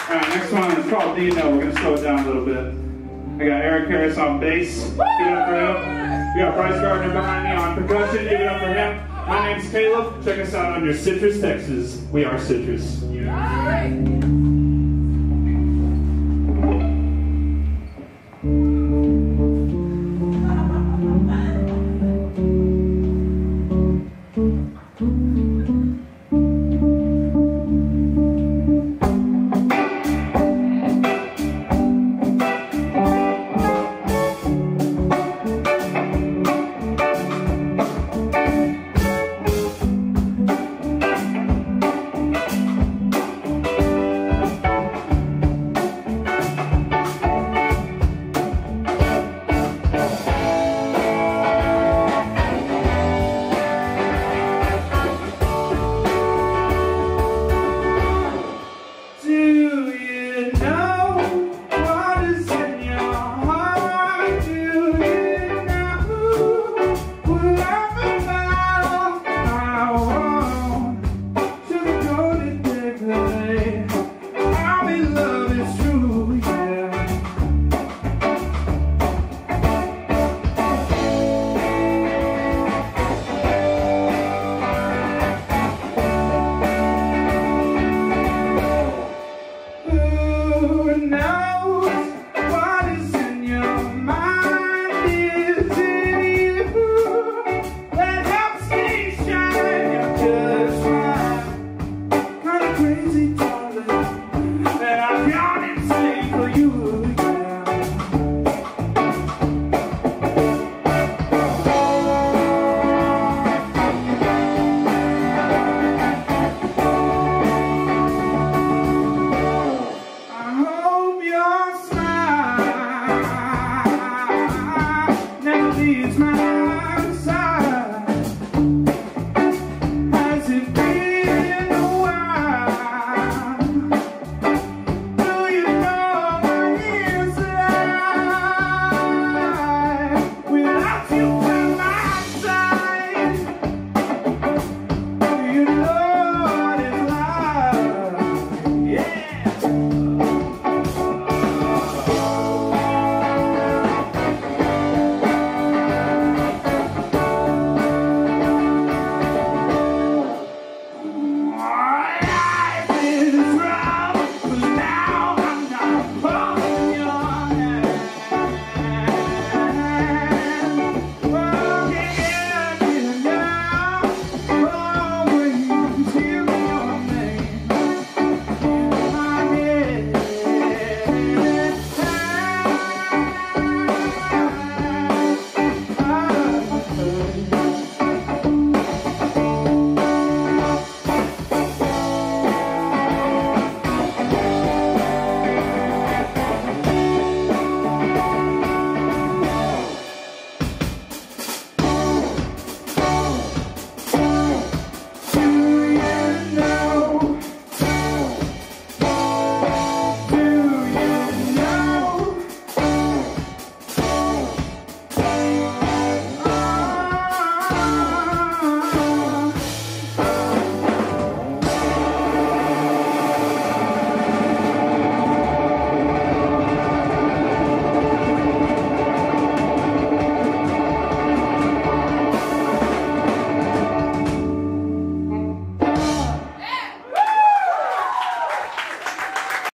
Alright, next one is called Dino. We're going to slow it down a little bit. I got Eric Harris on bass. Give it up for him. We got Bryce Gardner behind me on percussion. Give it up for him. My name's Caleb. Check us out on your Citrustexas. We are Citrus. Yeah.